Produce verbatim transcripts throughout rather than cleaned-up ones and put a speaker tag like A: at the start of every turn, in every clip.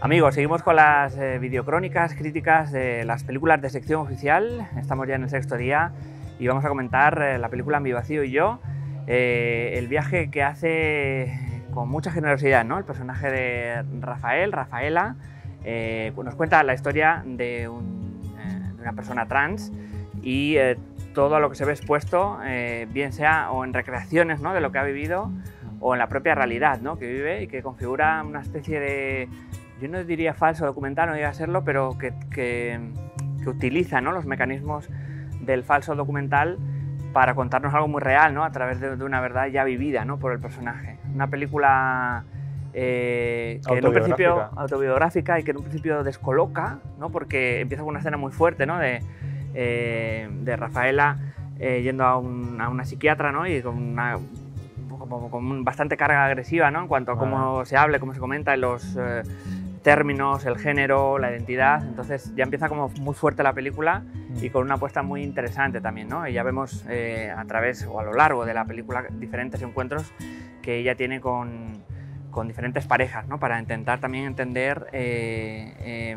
A: Amigos, seguimos con las eh, videocrónicas, críticas de las películas de sección oficial. Estamos ya en el sexto día y vamos a comentar eh, la película Mi vacío y yo, eh, el viaje que hace con mucha generosidad, ¿no? El personaje de Rafael, Rafaela, eh, nos cuenta la historia de, un, eh, de una persona trans y eh, todo a lo que se ve expuesto, eh, bien sea o en recreaciones, ¿no?, de lo que ha vivido o en la propia realidad, ¿no?, que vive y que configura una especie de, yo no diría falso documental, no diría serlo, pero que, que, que utiliza, ¿no?, los mecanismos del falso documental para contarnos algo muy real, ¿no?, a través de, de una verdad ya vivida, ¿no?, por el personaje. Una película eh, que en un principio autobiográfica y que en un principio descoloca, ¿no?, porque empieza con una escena muy fuerte, ¿no?, de, eh, de Rafaela eh, yendo a, un, a una psiquiatra, ¿no?, y con una como, como bastante carga agresiva, ¿no?, en cuanto a cómo bueno. se habla, cómo se comenta en los eh, términos, el género, la identidad. Entonces ya empieza como muy fuerte la película y con una apuesta muy interesante también, ¿no? Y ya vemos eh, a través o a lo largo de la película diferentes encuentros que ella tiene con, con diferentes parejas, ¿no?, para intentar también entender eh,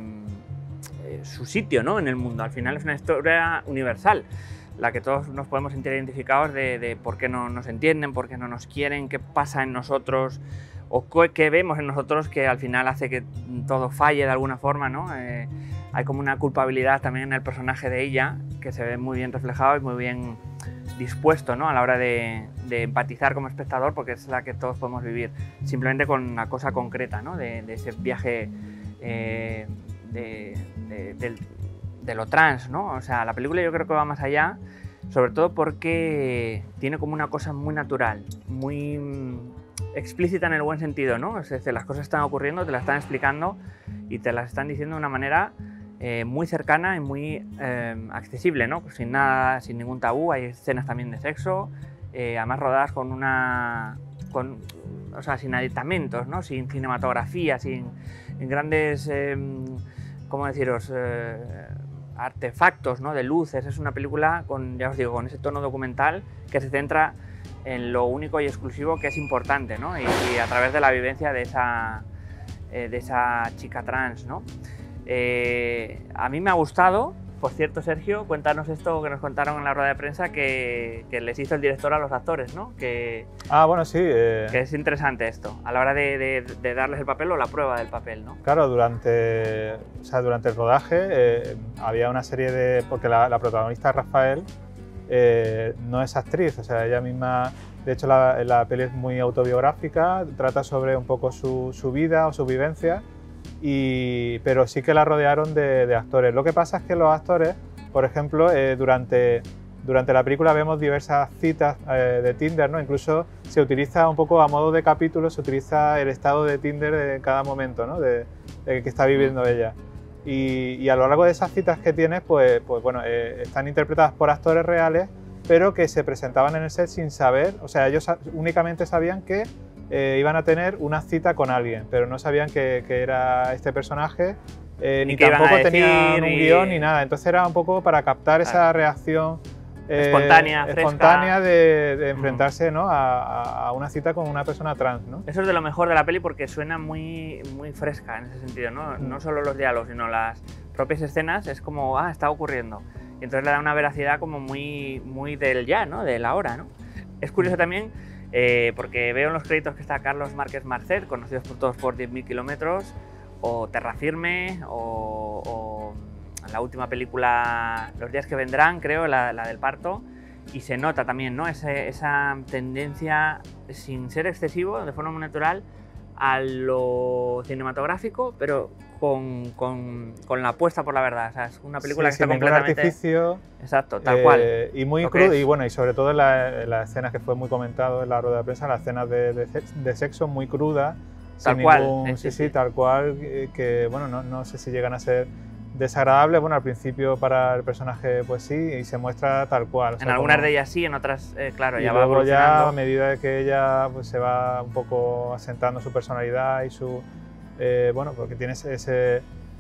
A: eh, su sitio, ¿no?, en el mundo. Al final es una historia universal, la que todos nos podemos sentir identificados de, de por qué no nos entienden, por qué no nos quieren, qué pasa en nosotros o qué vemos en nosotros que al final hace que todo falle de alguna forma, ¿no? Eh, hay como una culpabilidad también en el personaje de ella que se ve muy bien reflejado y muy bien dispuesto, ¿no?, a la hora de, de empatizar como espectador, porque es la que todos podemos vivir simplemente con una cosa concreta, ¿no?, de, de ese viaje eh, de, de, del de lo trans, ¿no? O sea, la película yo creo que va más allá, sobre todo porque tiene como una cosa muy natural, muy explícita en el buen sentido, ¿no? Es decir, las cosas están ocurriendo, te las están explicando y te las están diciendo de una manera eh, muy cercana y muy eh, accesible, ¿no? Sin nada, sin ningún tabú. Hay escenas también de sexo, eh, además rodadas con una, con, o sea, sin aditamentos, ¿no?, sin cinematografía, sin, sin grandes, eh, ¿cómo deciros?, eh, artefactos, ¿no?, de luces. Es una película con, ya os digo, con ese tono documental que se centra en lo único y exclusivo que es importante, ¿no?, y, y a través de la vivencia de esa, eh, de esa chica trans, ¿no? Eh, a mí me ha gustado. Por cierto, Sergio, cuéntanos esto que nos contaron en la rueda de prensa que, que les hizo el director a los actores, ¿no? Que,
B: ah, bueno, sí. Eh...
A: Que es interesante esto, a la hora de, de, de darles el papel o la prueba del papel, ¿no?
B: Claro, durante, o sea, durante el rodaje eh, había una serie de... porque la, la protagonista, Rafael, eh, no es actriz, o sea, ella misma... De hecho, la, la peli es muy autobiográfica, trata sobre un poco su, su vida o su vivencia, y, pero sí que la rodearon de, de actores. Lo que pasa es que los actores, por ejemplo, eh, durante, durante la película vemos diversas citas eh, de Tinder, ¿no? Incluso se utiliza un poco a modo de capítulo, se utiliza el estado de Tinder de cada momento, ¿no?, de, de que está viviendo ella. Y, y a lo largo de esas citas que tienes, pues, pues bueno, eh, están interpretadas por actores reales, pero que se presentaban en el set sin saber, o sea, ellos únicamente sabían que Eh, iban a tener una cita con alguien, pero no sabían que, que era este personaje, eh, ni tampoco tenían un y... guión ni nada. Entonces era un poco para captar claro. esa reacción eh,
A: espontánea,
B: espontánea de, de enfrentarse, ¿no?, a, a una cita con una persona trans, ¿no?
A: Eso es de lo mejor de la peli porque suena muy, muy fresca en ese sentido, ¿no? No solo los diálogos, sino las propias escenas, es como, ah, está ocurriendo. Y entonces le da una veracidad como muy, muy del ya, ¿no?, del ahora, ¿no? Es curioso también Eh, porque veo en los créditos que está Carlos Márquez Marcet, conocidos por todos por diez mil kilómetros, o Terra Firme, o, o la última película Los días que vendrán, creo, la, la del parto, y se nota también, ¿no?, Ese, esa tendencia, sin ser excesivo, de forma muy natural, a lo cinematográfico, pero con, con, con la apuesta por la verdad. O sea, es una película
B: sí,
A: que está completamente...
B: artificio.
A: Exacto, tal
B: eh,
A: cual.
B: Y muy crudo, y bueno, y sobre todo en las la escenas que fue muy comentado en la rueda de prensa, las escenas de, de, de sexo muy crudas,
A: tal
B: sin
A: cual.
B: Ningún, sí, sí, sí, sí, tal cual, que, que bueno, no, no sé si llegan a ser desagradables. Bueno, al principio para el personaje pues sí, y se muestra tal cual. O sea,
A: en algunas
B: como...
A: de ellas sí, en otras, eh, claro,
B: y
A: ya
B: luego
A: va evolucionando.
B: Ya a medida de que ella pues, se va un poco asentando su personalidad y su... Eh, bueno, porque tiene ese...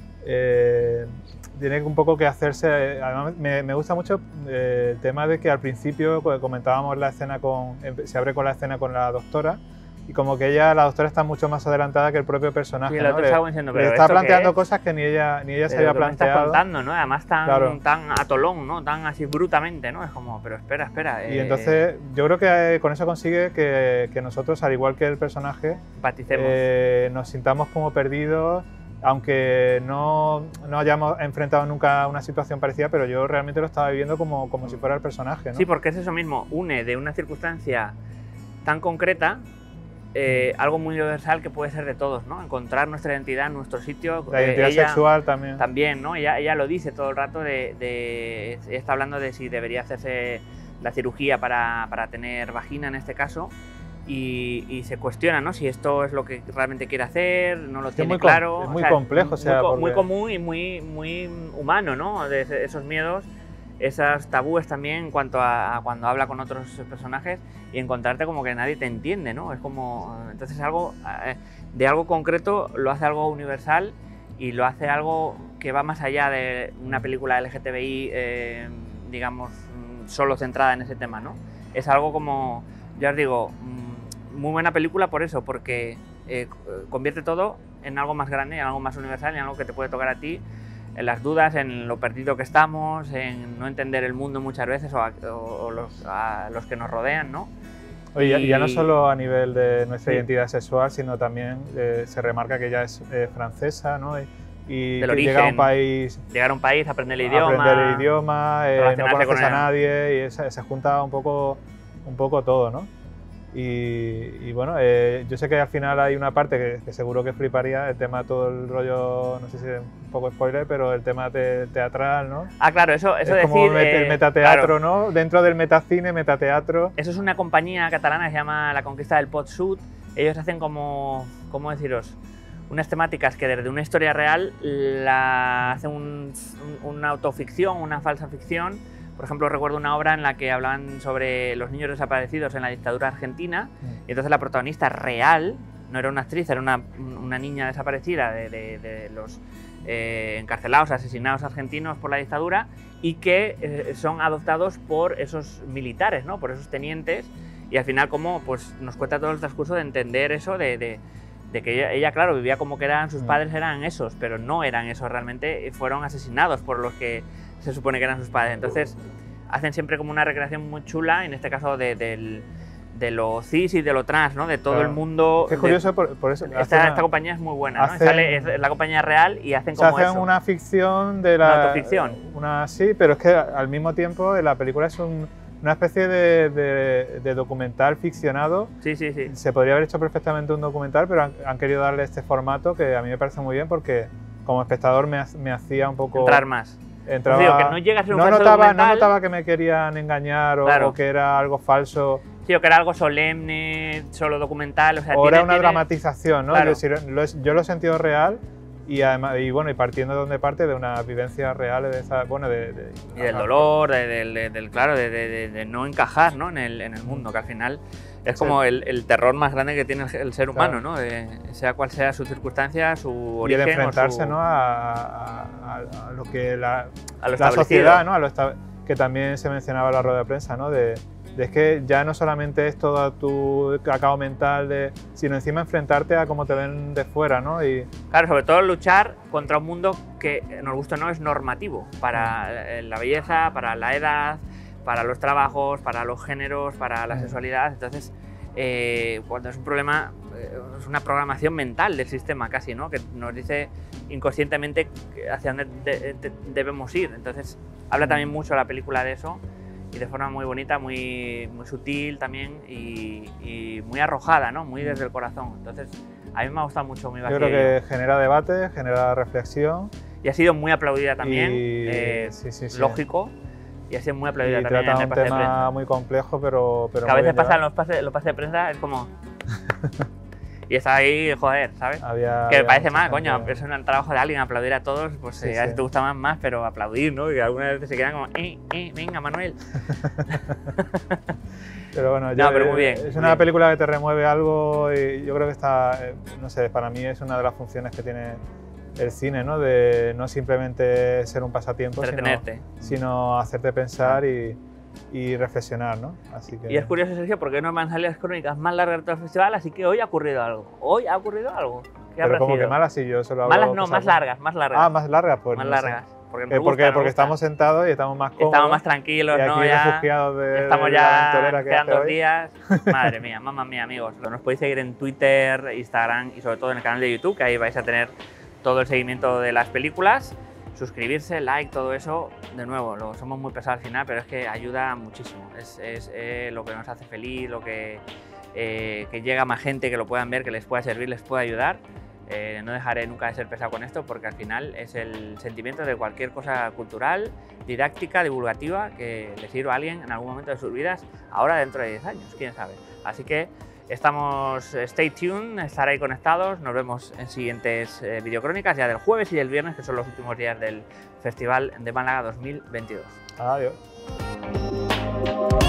B: Eh, tiene un poco que hacerse... Además me, me gusta mucho eh, el tema de que al principio comentábamos la escena con... Se abre con la escena con la doctora, y como que ella, la doctora, está mucho más adelantada que el propio personaje.
A: Sí,
B: ¿no?
A: el otro
B: Le,
A: estaba diciendo, pero
B: le está
A: ¿esto
B: planteando
A: qué es?
B: cosas que ni ella, ni ella se
A: Pero
B: había
A: ¿qué me estás
B: planteado.
A: contando, ¿no? Además tan,
B: Claro.
A: tan atolón, ¿no? Tan así brutamente, ¿no? Es como, pero espera, espera.
B: Y
A: eh,
B: entonces yo creo que eh, con eso consigue que, que nosotros, al igual que el personaje,
A: empaticemos.
B: eh, nos sintamos como perdidos, aunque no, no hayamos enfrentado nunca una situación parecida, pero yo realmente lo estaba viviendo como, como si fuera el personaje, ¿no?
A: Sí, porque es eso mismo, une de una circunstancia tan concreta eh, algo muy universal que puede ser de todos, ¿no? Encontrar nuestra identidad, nuestro sitio.
B: La identidad
A: eh, ella,
B: sexual también.
A: También, ¿no? Ella, ella lo dice todo el rato, de, de, ella está hablando de si debería hacerse la cirugía para, para tener vagina en este caso, y, y se cuestiona, ¿no? Si esto es lo que realmente quiere hacer, no lo
B: Es
A: tiene
B: muy
A: claro.
B: com- es muy
A: o sea,
B: complejo, o sea,
A: muy,
B: porque-
A: muy común y muy, muy humano, ¿no? De ese- esos miedos, esos tabúes también en cuanto a, a cuando habla con otros personajes y encontrarte como que nadie te entiende, ¿no? Es como, entonces algo eh, de algo concreto lo hace algo universal y lo hace algo que va más allá de una película L G T B I, eh, digamos, mm, solo centrada en ese tema, ¿no? Es algo como, ya os digo, mm, muy buena película por eso, porque eh, convierte todo en algo más grande, en algo más universal, en algo que te puede tocar a ti, en las dudas, en lo perdido que estamos, en no entender el mundo muchas veces o, a, o los, a los que nos rodean, ¿no?
B: Oye, ya-
A: Y-
B: ya no solo a nivel de nuestra
A: Sí.
B: identidad sexual, sino también eh, se remarca que ella es eh, francesa, ¿no? Y, y
A: Del
B: que llega a un
A: origen,
B: país,
A: Llegar a un país, aprender el idioma,
B: aprender el idioma, eh, no
A: relacionarse
B: conoces
A: con
B: a
A: el-
B: nadie y se, se junta un poco, un poco todo, ¿no? Y, y bueno, eh, yo sé que al final hay una parte que, que seguro que fliparía, el tema, todo el rollo, no sé si es un poco spoiler, pero el tema te- teatral, ¿no?
A: Ah, claro, eso, eso
B: es
A: decir...
B: como met-
A: eh,
B: el metateatro,
A: claro,
B: ¿no? Dentro del metacine, metateatro.
A: eso es una compañía catalana que se llama La Conquista del Pot Sud. Ellos hacen como, ¿cómo deciros? Unas temáticas que desde una historia real la hacen un- un- una autoficción, una falsa ficción. Por ejemplo, recuerdo una obra en la que hablaban sobre los niños desaparecidos en la dictadura argentina, y entonces la protagonista real, no era una actriz, era una, una niña desaparecida de, de- de los eh, encarcelados, asesinados argentinos por la dictadura, y que eh, son adoptados por esos militares, ¿no? Por esos tenientes, y al final como pues, nos cuenta todo el transcurso de entender eso, de, de- de que ella, ella, claro, vivía como que eran, sus
B: Mm.
A: padres eran esos, pero no eran esos realmente, fueron asesinados por los que se supone que eran sus padres. Entonces hacen siempre como una recreación muy chula, en este caso de, del- de lo cis y de lo trans, ¿no? De todo
B: Claro.
A: el mundo.
B: Qué
A: de-
B: curioso, por, por eso.
A: esta,
B: hacen una-
A: esta compañía es muy buena, ¿no?
B: hacen-
A: Sale- es la compañía real y hacen
B: se
A: como
B: hacen
A: eso.
B: una ficción de la...
A: Una autoficción.
B: Una, sí, pero es que al mismo tiempo la película es un- una especie de, de- de documental ficcionado.
A: Sí, sí, sí.
B: Se podría haber hecho perfectamente un documental, pero han, han querido darle este formato que a mí me parece muy bien porque como espectador me, ha- me hacía un poco...
A: Entrar más.
B: entraba-
A: Os digo que no llega a ser un
B: no
A: falso
B: notaba, no
A: documental.
B: notaba que me querían engañar o,
A: Claro.
B: o que era algo falso.
A: Sí, o que era algo solemne, solo documental. O, sea,
B: O
A: tiene-
B: era una
A: tiene-
B: dramatización, ¿no?
A: Claro.
B: Yo, sí lo, he- yo lo he sentido real y además, y bueno, y partiendo de donde parte de una vivencia real de esa, bueno, de, de-
A: Y del dolor, de- del, de- del- claro, de, de- de- de no encajar, ¿no? En, el, en el mundo, que al final es
B: Sí.
A: como el, el terror más grande que tiene el, el ser humano,
B: Claro.
A: ¿no? De- sea cual sea su circunstancia, su
B: y el
A: origen.
B: enfrentarse,
A: o su-
B: ¿no? a, a- a- a lo que la,
A: a lo
B: la
A: establecido.
B: sociedad, ¿no? A lo esta- que también se mencionaba en la rueda de prensa, ¿no? De, de es que ya no solamente es todo tu cacao mental, de, sino encima enfrentarte a cómo te ven de fuera, ¿no? Y,
A: Claro, sobre todo luchar contra un mundo que, nos gusta o no, es normativo para eh, la belleza, para la edad, para los trabajos, para los géneros, para la
B: Mm.
A: sexualidad. Entonces, eh, cuando es un problema, eh, es una programación mental del sistema casi, ¿no? Que nos dice inconscientemente que hacia dónde de- de- debemos ir. Entonces, habla también mucho la película de eso, y de forma muy bonita, muy, muy sutil también, y, y muy arrojada, ¿no? Muy desde el corazón. Entonces, a mí me ha gustado mucho mi
B: yo
A: vacío.
B: creo que genera debate, genera reflexión.
A: Y ha sido muy aplaudida también,
B: Y-
A: eh,
B: sí, sí, sí.
A: lógico, y ha sido muy aplaudida
B: Y
A: también en
B: trata
A: el
B: un
A: pase de
B: tema
A: prensa.
B: muy complejo, pero, pero
A: Que a
B: muy
A: veces
B: bien
A: pasan
B: llevado.
A: los pases, los pases de prensa, es como... y está ahí, joder, ¿sabes?
B: Había-
A: que me
B: había
A: parece
B: mucha
A: mal, coño,
B: gente-
A: es un trabajo de alguien, aplaudir a todos, pues
B: Sí,
A: eh, a
B: sí.
A: si te gusta más, más, pero aplaudir, ¿no? Y algunas veces se quedan como, eh, eh, venga, Manuel.
B: Pero bueno,
A: No,
B: yo-
A: pero muy bien,
B: es
A: muy
B: una
A: bien.
B: película que te remueve algo y yo creo que está, eh, no sé, para mí es una de las funciones que tiene el cine, ¿no? De no simplemente ser un pasatiempo, sino,
A: Entretenerte.
B: sino hacerte pensar y, y reflexionar, ¿no? Así que...
A: Y es curioso, Sergio, porque no me han salido las crónicas más largas de todo el festival, así que hoy ha ocurrido algo. Hoy ha ocurrido algo. ¿Qué
B: Pero
A: habrá
B: como
A: sido?
B: que malas, sí, yo solo hablo
A: Malas no,
B: cosas
A: más
B: buenas.
A: largas, más largas.
B: Ah, más largas, pues
A: Más
B: no sé.
A: largas. Porque, nos
B: Eh,
A: gusta,
B: porque
A: nos
B: porque
A: gusta.
B: estamos sentados y estamos más cómodos.
A: Estamos más tranquilos,
B: y aquí
A: ¿no? Ya
B: refugiados de,
A: estamos
B: de la
A: ya,
B: ventolera
A: nos
B: que
A: quedan
B: hace
A: dos
B: hoy.
A: días. Madre mía, mamá mía, amigos. Nos podéis seguir en Twitter, Instagram y sobre todo en el canal de YouTube, que ahí vais a tener todo el seguimiento de las películas. Suscribirse, like, todo eso, de nuevo, lo somos muy pesados al final, pero es que ayuda muchísimo. Es, es eh, lo que nos hace feliz, lo que, eh, que llega más gente, que lo puedan ver, que les pueda servir, les pueda ayudar. Eh, no dejaré nunca de ser pesado con esto porque al final es el sentimiento de cualquier cosa cultural, didáctica, divulgativa que le sirva a alguien en algún momento de sus vidas, ahora dentro de diez años, quién sabe. Así que estamos, stay tuned, estar ahí conectados, nos vemos en siguientes eh, videocrónicas ya del jueves y del viernes, que son los últimos días del Festival de Málaga dos mil veintidós.
B: Adiós.